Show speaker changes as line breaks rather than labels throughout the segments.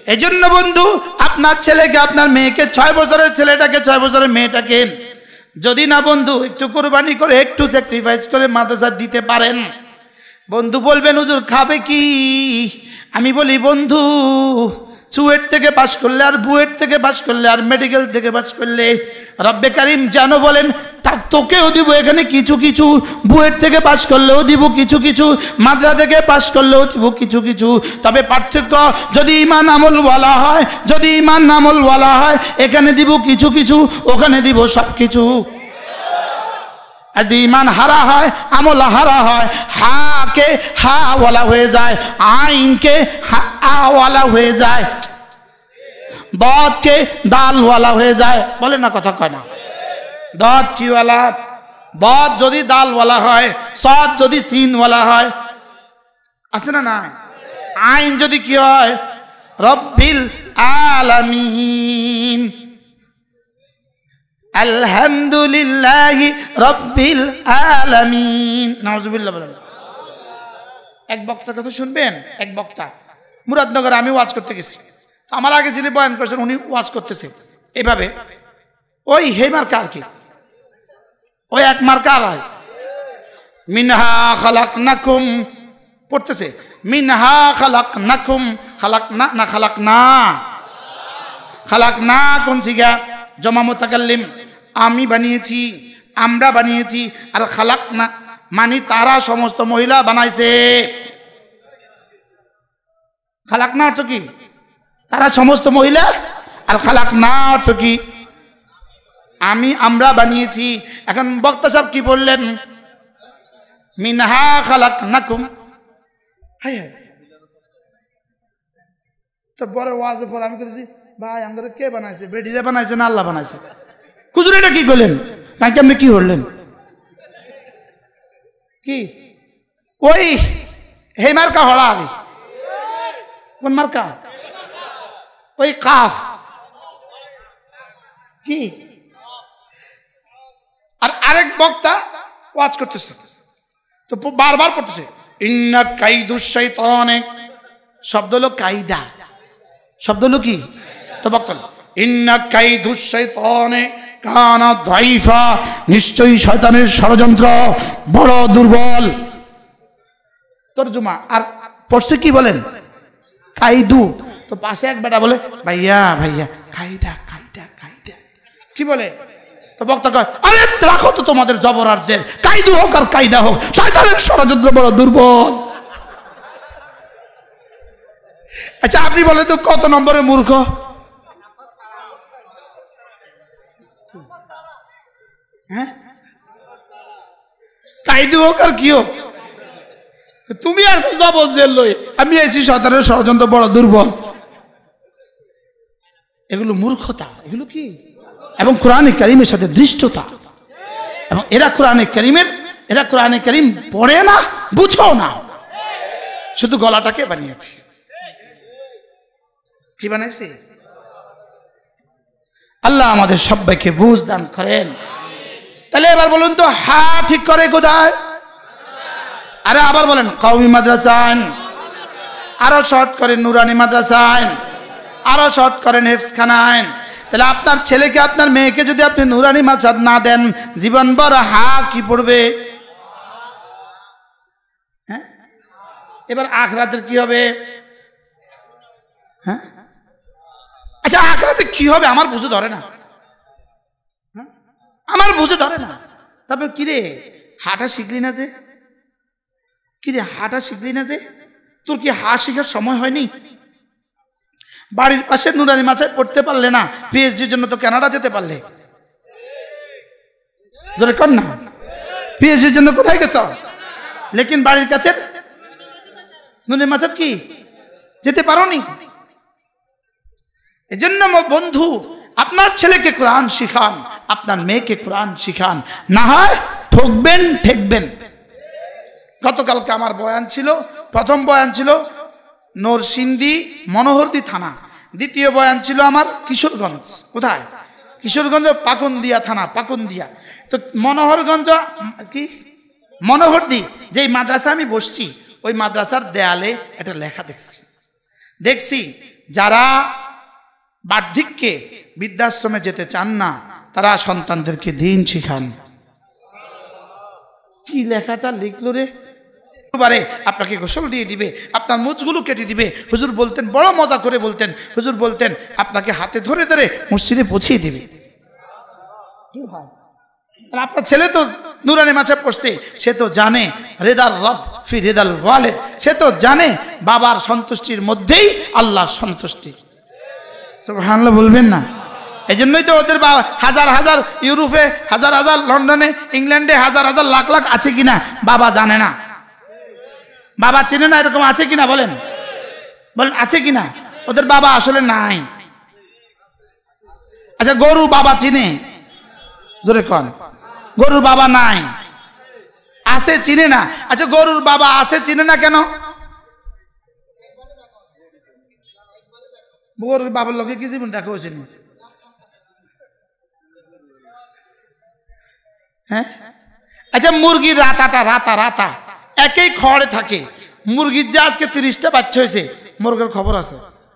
এজন্য বন্ধু আপনার ছেলেকে আপনার মেয়েকে 6 বছরের ছেলেটাকে 6 বছরের মেয়েটাকে যদি না বন্ধু একটু কুরবানি করে একটু স্যাক্রিফাইস করে মাদ্রাসা দিতে পারেন, বন্ধু বলবেন হুজুর খাবে কি? আমি বলি বন্ধু চুয়েট থেকে পাশ করলে আর বুয়েট থেকে পাশ করলে আর মেডিকেল থেকে পাশ করলে রব্বে কারিম জানো বলেন তোকেও দিব এখানে কিছু কিছু, বুয়েট থেকে পাশ করলেও দিব কিছু কিছু, মাদ্রাসা থেকে পাশ করলেও দিব কিছু কিছু। তবে পার্থক্য যদি ঈমান আমল বলা হয়, যদি ঈমান আমল বলা হয় এখানে দিব কিছু কিছু, ওখানে দিব সব কিছু। আর যদি ঈমান হারা হয়, আমল হারা হয়, হাকে হাওয়ালা হয়ে যায়, আইনকে আওয়ালা হয়ে যায়, দাদকে দালওয়ালা হয়ে যায়। বলে না, কথা কয় না? দাদ কিওয়ালা, দাদ যদি দালওয়ালা হয়, সাদ যদি সিনওয়ালা হয়, আছে না? না, আইন যদি কি হয়? রব্বিল আলামিন, আলহামদুলিল্লাহি রব্বিল আলামিন। নাউজুবিল্লাহ বলেন। এক বক্তার কথা শুনবেন, এক বক্তা মুরাদনগরে আমি ওয়াজ করতে গেছি, আমার আগে যিনি বয়ান করেছেন উনি ওয়াজ করতেছে এভাবে, ওই হে মার্কা আর কি, ওই এক মার্কা আলাই, মিনহা খালাকনাকুম পড়তেছে, মিনহা খালাকনাকুম, খালাকনা না খালাকনা, খালাকনা কোন সিগা জমা মুতাকাল্লিম, আমি বানিয়েছি, আমরা বানিয়েছি, আর খালাকনা মানে তারা সমস্ত মহিলা বানাইছে। খালাকনা অর্থ কি? তারা সমস্ত মহিলা, আর খালাকনা অর্থ কি? আমি আমরা বানিয়েছি। এখন বক্তা সাহেব কি বললেন? মিনহা খালাকনাকুম। হাই হাই, তো বড় ওয়াজে পর আমি বলেছি ভাই আমাদের কে বানাইছে? বেডিরে বানাইছে না আল্লাহ বানাইছে? হুজুর এটা কি করলেন? নাকি আপনি কি করলেন? কি ওই হে মার্কা হড়া আগে কোন মার্কা? ওই কাফ কি? আর আরেক বক্তা ওয়াজ করতেছে তো বারবার পড়তেছে ইন্না কাইদুশ শাইতানে, শব্দ হলো কায়দা, শব্দ হলো কি? তো বক্তা ইন্না কাইদুশ শাইতানে কানা দাইফা, নিশ্চয়ই শয়তানের ষড়যন্ত্র বড় দুর্বল। তরজমা আর পড়ছে কি বলেন? কাইদু। তো পাশে এক বেটা বলে ভাইয়া ভাইয়া কায়দা কায়দা কায়দা, কি বলে? তো বক্তা কয় আরে রাখো তো তোমাদের জবর আর জের, কায়দু হোক আর কায়দা হোক, শয়তানের ষড়যন্ত্র বড় দুর্বল। আচ্ছা আপনি বলেন তো কত নম্বরে মূর্খ? হ্যাঁ, কায়দু হোক আর কি হোক, তুমি আর জবর জের লই, আমি এসি শয়তানের ষড়যন্ত্র বড় দুর্বল। এগুলো মূর্খতা, এগুলো কি? এবং কোরআনে কারিমের সাথে দৃষ্টতা। এবং এরা কোরআনে কারিম পড়ে না, বুঝো না, শুধু গলাটাকে বানিয়েছে। কি বানাইছে? আল্লাহ আমাদের সবাইকে বুঝ দান করেন। তাহলে এবার বলুন তো হা ঠিক করে কোথায়? আরে আবার বলেন কওমি মাদ্রাসায়, আরো শর্ট করেন নুরানি মাদ্রাসায়, আরো শর্ট করেন হেফজখানায়। তাহলে আপনার ছেলেকে আপনার মেয়েকে যদি আপনি নুরানি মাদ্রাসা না দেন, জীবনভর হা কি পড়বে? হ্যাঁ, এবার আখিরাতের কি হবে? হ্যাঁ, আচ্ছা আখিরাতে কি হবে আমার বুঝে ধরে না, আমার বুঝে ধরে না। তারপর কিরে হাঁটা শিখলি না যে? কিরে হাঁটা শিখলি না যে? তোর কি হাঁট শেখার সময় হয়নি? বাড়ির পাশে নুরানি মাদ্রাসায় পড়তে পারলে না, পিএইচডির জন্য তো কানাডা যেতে পারলে। জোরে কর না, পিএইচডির জন্য কোথায় গেছ? লেকিন বাড়ির কাছে নুরানি মাদ্রাসা কি যেতে পারোনি? এজন্য বন্ধু আপনার ছেলেকে কোরআন শিখান, আপনার মেয়েকে কোরআন শিখান, না হয় ঠকবেন ঠেকবেন। গতকালকে আমার বয়ান ছিল, প্রথম বয়ান ছিল নরসিংদী মনোহরদী থানা, দ্বিতীয় বয়ান ছিল আমার কিশোরগঞ্জ। কোথায়? কিশোরগঞ্জ পাকুন্দিয়া থানা, পাকুন্দিয়া। তো মনোহরগঞ্জ কি মনোহরদী যেই মাদ্রাসা আমি বসছি, ওই মাদ্রাসার দেয়ালে একটা লেখা দেখছি যারা বার্ধক্যে বৃদ্ধাশ্রমে যেতে চান না তারা সন্তানদেরকে দিন শিখান। কি লেখাটা লিখলো রে, আপনাকে গোসল দিয়ে দিবে, আপনার মুচগুলো কেটে দিবে। হুজুর বলতেন, বড় মজা করে বলতেন, হুজুর বলতেন আপনাকে হাতে ধরে ধরে মসজিদে পৌঁছিয়ে দিবে। কি ভাই, আপনার ছেলে তো নুরানি মাঝে পড়ছে, সে তো জানে রেদাল রব ফি রেদাল ওয়ালিদ, সে তো জানে বাবার সন্তুষ্টির মধ্যেই আল্লাহর সন্তুষ্টি। সুবহানাল্লাহ বলবেন না? এই জন্যই তো ওদের হাজার হাজার ইউরোপে, হাজার হাজার লন্ডনে, ইংল্যান্ডে হাজার হাজার লাখ লাখ আছে কিনা বাবা জানে না, বাবা চিনে না, এরকম আছে কিনা বলেন, বলেন আছে কিনা? ওদের বাবা আসলে নাই। আচ্ছা গরু বাবা চিনে? জোরে কন। গরুর বাবা নাই, আছে চিনে না। আচ্ছা গরুর বাবা আছে চিনে না কেন? গরুর বাবার লোকে কি জীবন দেখা হয়েছে? হ্যাঁ, আচ্ছা মুরগির রাতাটা রাতা রাতা একই খড়ে থাকে, মুরগির যে আজকে 30টা বাচ্চা হয়েছে, মোরগের খবর আছে?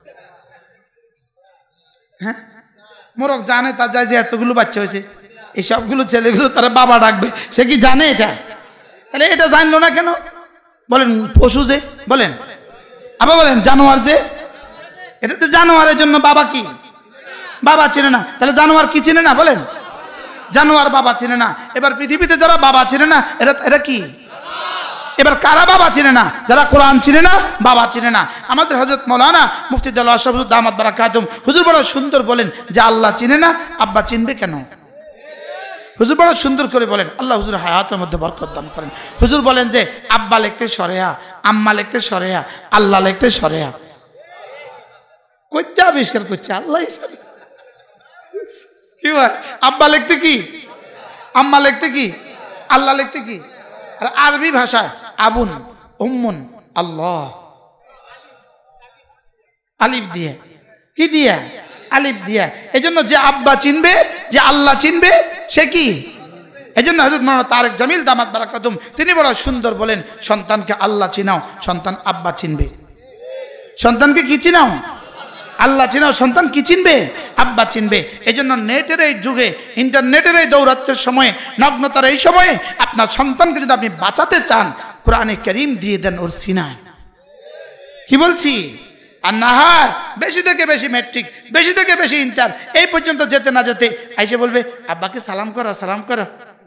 হ্যাঁ, মোরগ জানে তার যায় যে এতগুলো বাচ্চা হয়েছে, এই সবগুলো ছেলেগুলো তারা বাবা ডাকবে, সে কি জানে এটা? তাহলে এটা জানলো না কেন? বলেন পশু যে, বলেন আবার বলেন জানোয়ার যে, এটা তো জানোয়ারের জন্য বাবা কি বাবা চিনে না, তাহলে জানোয়ার কি চিনে না? বলেন জানোয়ার বাবা চিনে না। এবার পৃথিবীতে যারা বাবা চিনে না এরা কি? এবার কারা বাবা চিনে না? যারা কোরআন চিনে না, বাবা চিনে না। আমাদের হযরত মাওলানা মুফতি দেলোয়ার শাহ হুজুর দামাত বারাকাতুহু হুজুর বড় সুন্দর বলেন যে আল্লাহ চিনে না, আব্বা চিনবে কেন? হুজুর বড় সুন্দর করে বলেন, আল্লাহ হুজুর হায়াতের মধ্যে বরকত দান করেন। হুজুর বলেন যে আব্বা লিখতে সরেয়া, আম্মা লিখতে সরেয়া, আল্লাহ লিখতে সরেয়া। কইতে আবিষ্কার করছে আল্লাহ। কি ভাই, আব্বা লিখতে কি, আম্মা লিখতে কি, আল্লাহ লিখতে কি? আর আরবি ভাষায় আবুন উম্মুন আল্লাহ, আলিফ দিয়ে, কি দিয়া? আলিফ দিয়া। এজন্য যে আব্বা চিনবে, যে আল্লাহ চিনবে, সে কি? এজন্য হযরত মাওলানা তারেক জামিল দামাত বারাকাতুহু তিনি বড় সুন্দর বলেন, সন্তানকে আল্লাহ চিনাও, সন্তান আব্বা চিনবে। সন্তানকে কি চিনাও? আল্লাহ চিনাও, সন্তান কি চিনবে? আব্বা চিনবে। এই জন্য নেটের এই যুগে, ইন্টারনেটের এই দৌরাত্মের সময়ে, নগ্নতার এই সময়ে আপনার সন্তানকে যদি আপনি বাঁচাতে চান, কোরআনে কারীম দিয়ে দেন ওর সিনায়। কি বলছি? আর না হয় বেশি থেকে বেশি ম্যাট্রিক, বেশি থেকে বেশি ইন্টার, এই পর্যন্ত যেতে না যেতে আইসে বলবে আব্বাকে সালাম করা, সালাম করা।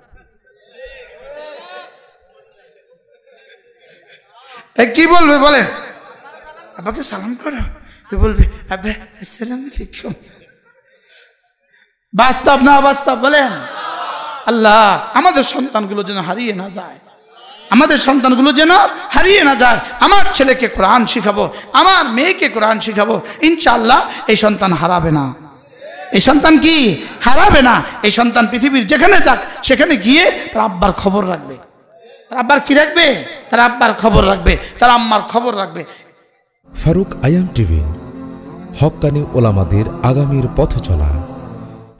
কি বলবে বলেন? আব্বাকে সালাম করা, তো বলবে আব্বা আসসালামু আলাইকুম। বাস্তব না বাস্তব বলেন? আল্লাহ আমাদের সন্তানগুলো যেন হারিয়ে না যায়, আমাদের সন্তানগুলো যেন হারিয়ে না যায়। আমার ছেলেকে কোরআন শিখাবো, আমার মেয়েকে কোরআন শিখাবো, ইনশাআল্লাহ এই সন্তান হারাবে না। এই সন্তান কি হারাবে না। এই সন্তান পৃথিবীর যেখানে যাক সেখানে গিয়ে তার আব্বার খবর রাখবে। তার আব্বার কি রাখবে? তার আব্বার খবর রাখবে, তার আম্মার খবর রাখবে।
ফারুক আয়াম টিভি, হক্কানি ওলামাদের আগামীর পথ চলা।